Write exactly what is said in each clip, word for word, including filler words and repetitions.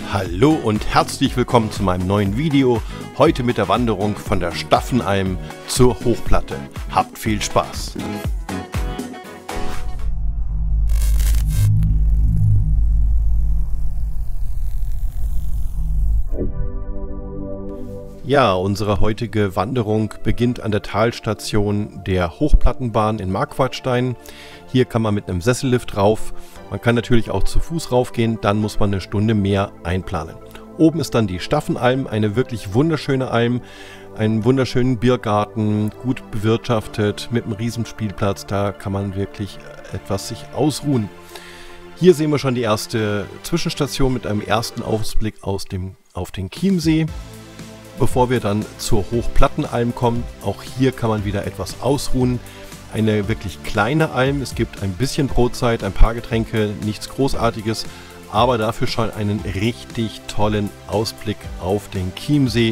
Hallo und herzlich willkommen zu meinem neuen Video. Heute mit der Wanderung von der Staffenalm zur Hochplatte. Habt viel Spaß! Ja, unsere heutige Wanderung beginnt an der Talstation der Hochplattenbahn in Marquartstein. Hier kann man mit einem Sessellift rauf. Man kann natürlich auch zu Fuß raufgehen, dann muss man eine Stunde mehr einplanen. Oben ist dann die Staffenalm, eine wirklich wunderschöne Alm, einen wunderschönen Biergarten, gut bewirtschaftet, mit einem riesen Spielplatz. Da kann man wirklich etwas sich ausruhen. Hier sehen wir schon die erste Zwischenstation mit einem ersten Ausblick aus dem, auf den Chiemsee. Bevor wir dann zur Hochplattenalm kommen, auch hier kann man wieder etwas ausruhen. Eine wirklich kleine Alm, es gibt ein bisschen Brotzeit, ein paar Getränke, nichts Großartiges, aber dafür schon einen richtig tollen Ausblick auf den Chiemsee.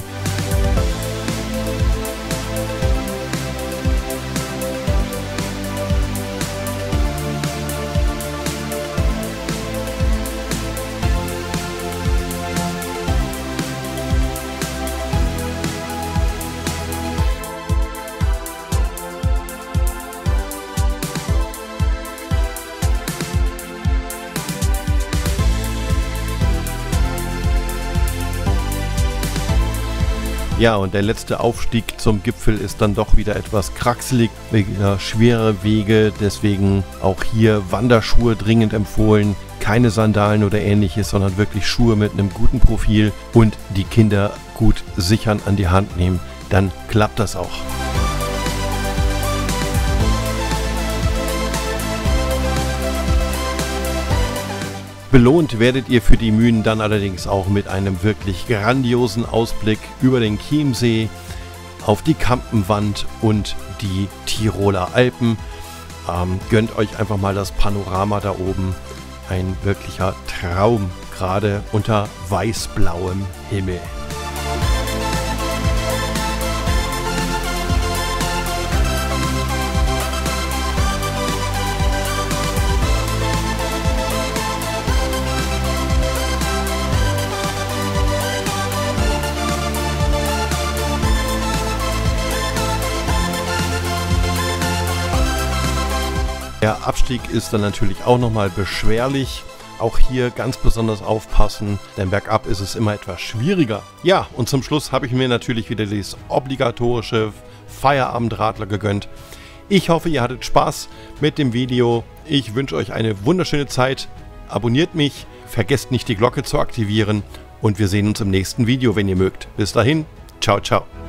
Ja, und der letzte Aufstieg zum Gipfel ist dann doch wieder etwas kraxelig, wieder schwere Wege, deswegen auch hier Wanderschuhe dringend empfohlen. Keine Sandalen oder ähnliches, sondern wirklich Schuhe mit einem guten Profil und die Kinder gut sichern an die Hand nehmen, dann klappt das auch. Belohnt werdet ihr für die Mühen dann allerdings auch mit einem wirklich grandiosen Ausblick über den Chiemsee, auf die Kampenwand und die Tiroler Alpen. Ähm, gönnt euch einfach mal das Panorama da oben. Ein wirklicher Traum, gerade unter weißblauem Himmel. Der Abstieg ist dann natürlich auch nochmal beschwerlich. Auch hier ganz besonders aufpassen, denn bergab ist es immer etwas schwieriger. Ja, und zum Schluss habe ich mir natürlich wieder das obligatorische Feierabendradler gegönnt. Ich hoffe, ihr hattet Spaß mit dem Video. Ich wünsche euch eine wunderschöne Zeit. Abonniert mich, vergesst nicht die Glocke zu aktivieren und wir sehen uns im nächsten Video, wenn ihr mögt. Bis dahin, ciao, ciao.